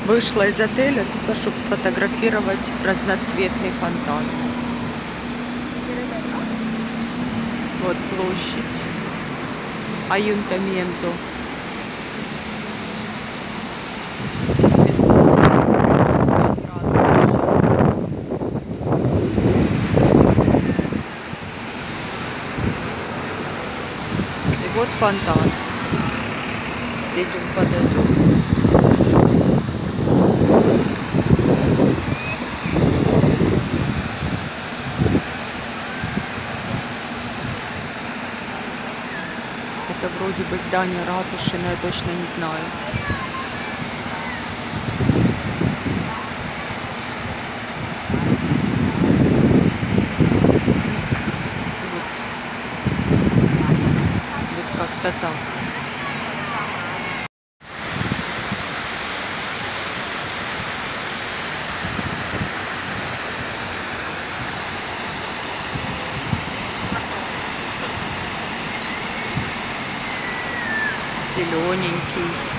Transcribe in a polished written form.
Вышла из отеля только чтобы сфотографировать разноцветный фонтан. Вот площадь Аюнтамьенто. И вот фонтан. Едем, подойдем. Это вроде бы здание ратуши, но я точно не знаю. Вот как-то так. Зелененький.